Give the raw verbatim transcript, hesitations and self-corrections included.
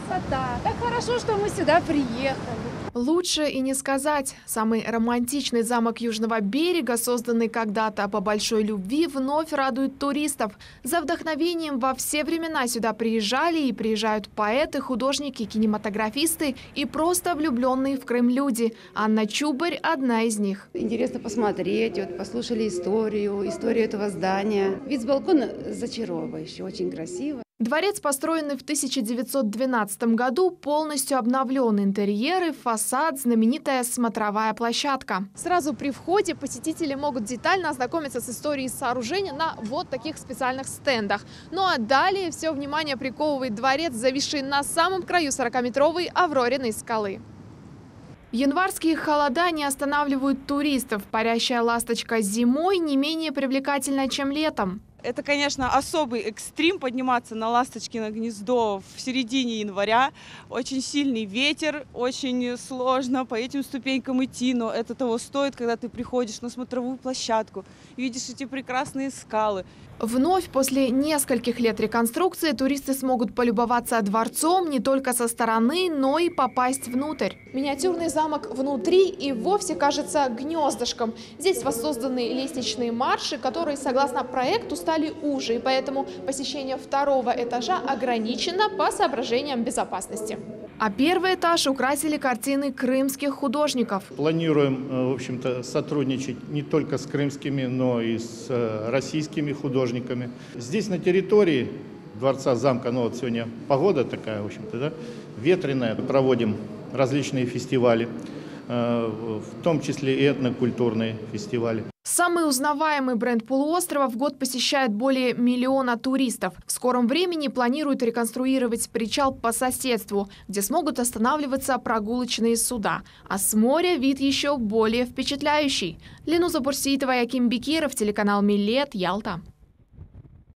красота! Как хорошо, что мы сюда приехали. Лучше и не сказать. Самый романтичный замок Южного берега, созданный когда-то по большой любви, вновь радует туристов. За вдохновением во все времена сюда приезжали и приезжают поэты, художники, кинематографисты и просто влюбленные в Крым люди. Анна Чубарь – одна из них. Интересно посмотреть, вот послушали историю, историю этого здания. Вид с балкона зачаровывающий, очень красиво. Дворец, построенный в тысяча девятьсот двенадцатом году, полностью обновлен. Интерьеры, фасад, знаменитая смотровая площадка. Сразу при входе посетители могут детально ознакомиться с историей сооружения на вот таких специальных стендах. Ну а далее все внимание приковывает дворец, зависший на самом краю сорокаметровой Аврориной скалы. Январские холода не останавливают туристов. Парящая ласточка зимой не менее привлекательна, чем летом. Это, конечно, особый экстрим подниматься на Ласточкино гнездо в середине января. Очень сильный ветер, очень сложно по этим ступенькам идти, но это того стоит, когда ты приходишь на смотровую площадку, видишь эти прекрасные скалы. Вновь после нескольких лет реконструкции туристы смогут полюбоваться дворцом не только со стороны, но и попасть внутрь. Миниатюрный замок внутри и вовсе кажется гнездышком. Здесь воссозданы лестничные марши, которые, согласно проекту, стали уже, и поэтому посещение второго этажа ограничено по соображениям безопасности. А первый этаж украсили картины крымских художников. Планируем, в общем-то, сотрудничать не только с крымскими, но и с российскими художниками. Здесь на территории дворца, замка, ну вот сегодня погода такая, в общем-то, да, ветреная. Проводим различные фестивали, в том числе и этнокультурные фестивали. Самый узнаваемый бренд полуострова в год посещает более миллиона туристов. В скором времени планируют реконструировать причал по соседству, где смогут останавливаться прогулочные суда. А с моря вид еще более впечатляющий. Ленуза Бурситова, Яким Бекиров, телеканал Милет, Ялта.